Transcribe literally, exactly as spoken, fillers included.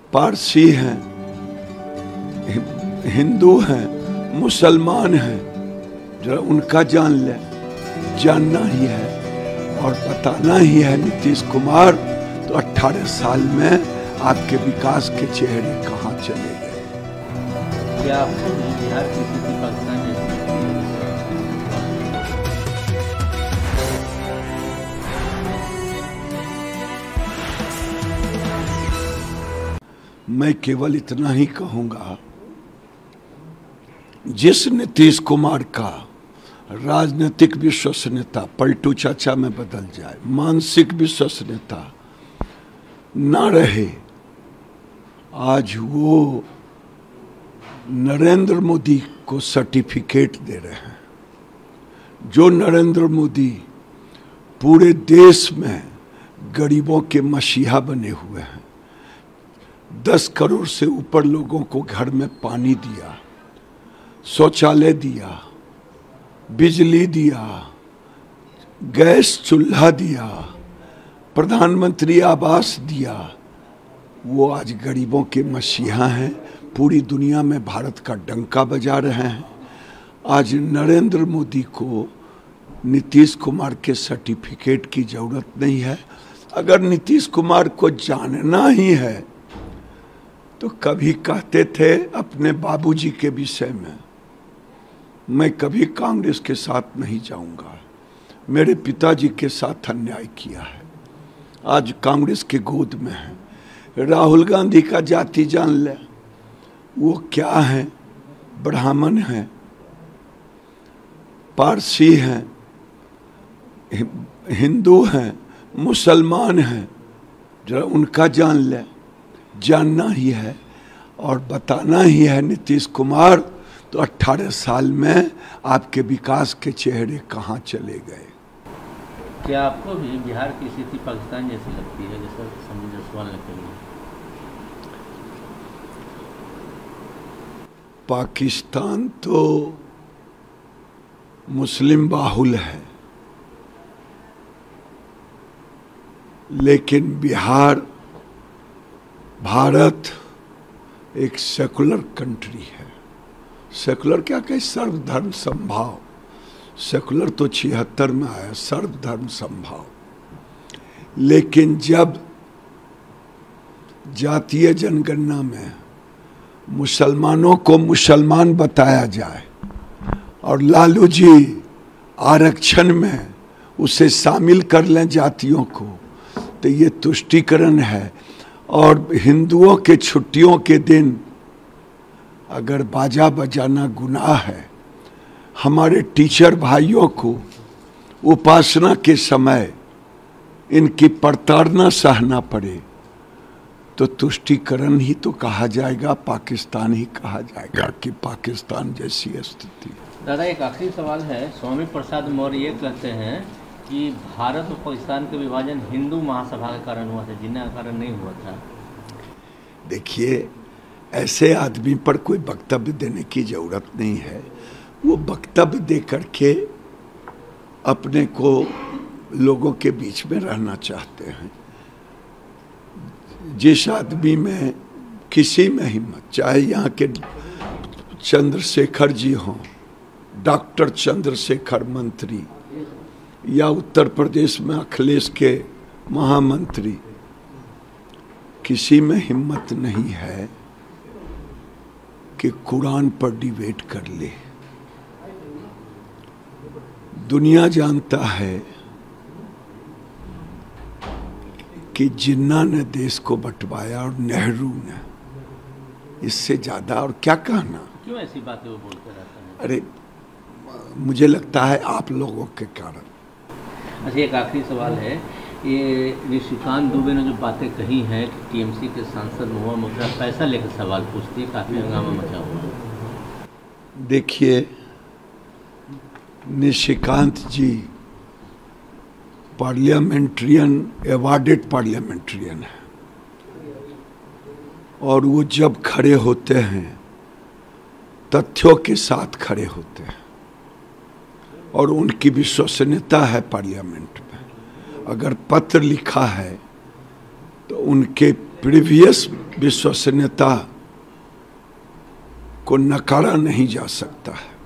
पारसी हैं, हिंदू हैं, मुसलमान हैं, जरा उनका जान ले। जानना ही है और बताना ही है नीतीश कुमार, तो अठारह साल में आपके विकास के चेहरे कहाँ चले गए? क्या आपको बिहार की स्थिति पाकिस्तान मैं केवल इतना ही कहूंगा, जिस नीतीश कुमार का राजनीतिक विश्वसनीयता पलटू चाचा में बदल जाए, मानसिक विश्वसनीयता ना रहे, आज वो नरेंद्र मोदी को सर्टिफिकेट दे रहे हैं। जो नरेंद्र मोदी पूरे देश में गरीबों के मसीहा बने हुए हैं, दस करोड़ से ऊपर लोगों को घर में पानी दिया, शौचालय दिया, बिजली दिया, गैस चूल्हा दिया, प्रधानमंत्री आवास दिया, वो आज गरीबों के मसीहा हैं। पूरी दुनिया में भारत का डंका बजा रहे हैं। आज नरेंद्र मोदी को नीतीश कुमार के सर्टिफिकेट की जरूरत नहीं है। अगर नीतीश कुमार को जानना ही है तो कभी कहते थे अपने बाबूजी के विषय में, मैं कभी कांग्रेस के साथ नहीं जाऊंगा, मेरे पिताजी के साथ अन्याय किया है। आज कांग्रेस के गोद में है। राहुल गांधी का जाति जान ले, वो क्या है? ब्राह्मण हैं, पारसी हैं, हिंदू हैं, मुसलमान हैं, जरा उनका जान ले। जानना ही है और बताना ही है नीतीश कुमार, तो अठारह साल में आपके विकास के चेहरे कहाँ चले गए? क्या आपको भी बिहार की स्थिति पाकिस्तान जैसी लगती है, जैसा संजय जायसवाल ने कही? पाकिस्तान तो मुस्लिम बाहुल है, लेकिन बिहार, भारत एक सेकुलर कंट्री है। सेकुलर क्या कहे? सर्वधर्म समभाव। सेकुलर तो छिहत्तर में आया, सर्वधर्म समभाव। लेकिन जब जातीय जनगणना में मुसलमानों को मुसलमान बताया जाए और लालू जी आरक्षण में उसे शामिल कर लें जातियों को, तो ये तुष्टीकरण है। और हिंदुओं के छुट्टियों के दिन अगर बाजा बजाना गुनाह है, हमारे टीचर भाइयों को उपासना के समय इनकी प्रताड़ना सहना पड़े, तो तुष्टीकरण ही तो कहा जाएगा, पाकिस्तान ही कहा जाएगा कि पाकिस्तान जैसी स्थिति। दादा, एक आखिरी सवाल है। स्वामी प्रसाद मौर्य ये कहते हैं कि भारत और पाकिस्तान का विभाजन हिंदू महासभा के कारण हुआ था, जिन्ना के कारण नहीं हुआ था। देखिए, ऐसे आदमी पर कोई वक्तव्य देने की जरूरत नहीं है। वो वक्तव्य दे करके अपने को लोगों के बीच में रहना चाहते हैं। जिस आदमी में किसी में हिम्मत, चाहे यहाँ के चंद्रशेखर जी हों, डॉक्टर चंद्रशेखर मंत्री, या उत्तर प्रदेश में अखिलेश के महामंत्री, किसी में हिम्मत नहीं है कि कुरान पर डिबेट कर ले। दुनिया जानता है कि जिन्ना ने देश को बंटवाया और नेहरू ने, इससे ज्यादा और क्या कहना? क्यों ऐसी बातें वो बोलते रहते हैं? अरे, मुझे लगता है आप लोगों के कारण। अच्छा, एक आखिरी सवाल है। ये निशिकांत दुबे ने जो बातें कही हैं कि टीएमसी के सांसद महुआ मोइत्रा पैसा लेकर सवाल पूछती है, काफी हंगामा मचा हुआ है। देखिए, Nishikant ji parliamentarian, awarded parliamentarian है, और वो जब खड़े होते हैं तथ्यों के साथ खड़े होते हैं, और उनकी विश्वसनीयता है पार्लियामेंट में। अगर पत्र लिखा है तो उनके प्रीवियस विश्वसनीयता को नकारा नहीं जा सकता है।